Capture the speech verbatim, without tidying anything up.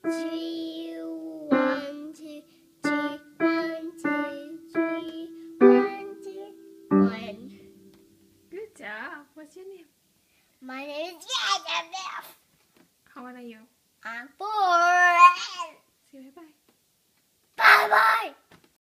G, one, two, G, one, two, G, one, two, one. Good job. What's your name? My name is Jazabeth. How old are you? I'm four. Say bye bye.